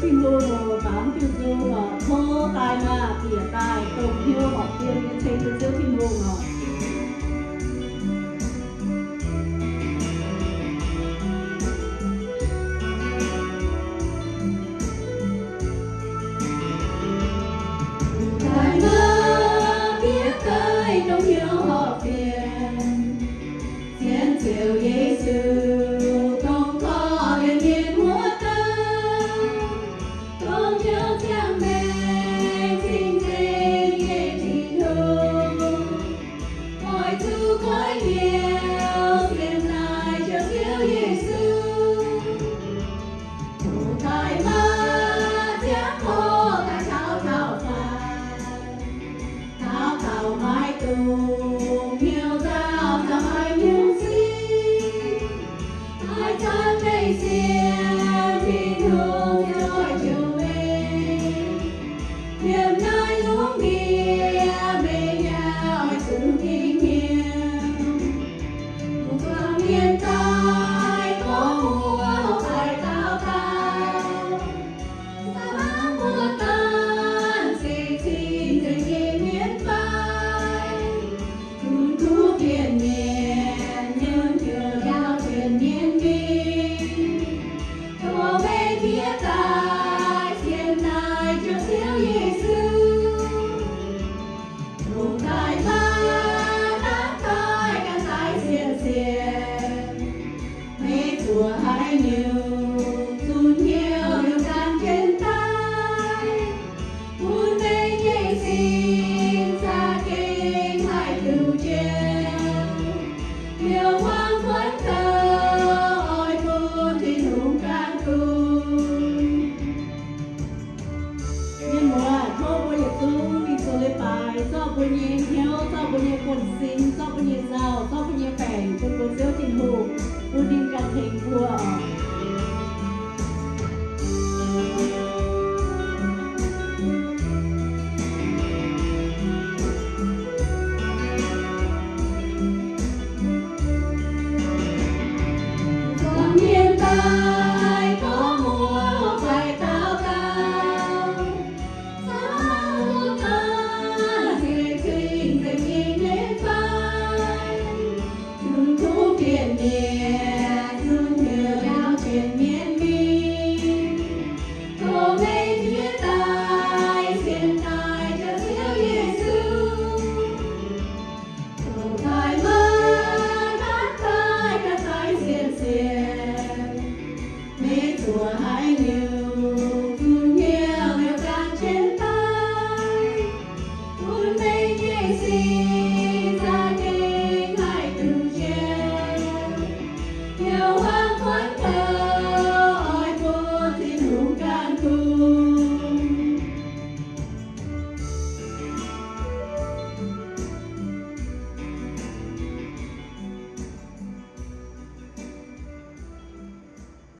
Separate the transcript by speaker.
Speaker 1: thiên mô hồ bám tiêu du ngọ thô tai mà tỉa tai công hiếu học tiên nhân sinh tiêu diêu thiên mô ngọ
Speaker 2: tai mà biết cơi công hiếu học tiên thiên diệu Giêsu do bunyi hiếu do bunyi quần sinh do bunyi giàu do bunyi bèn quân quân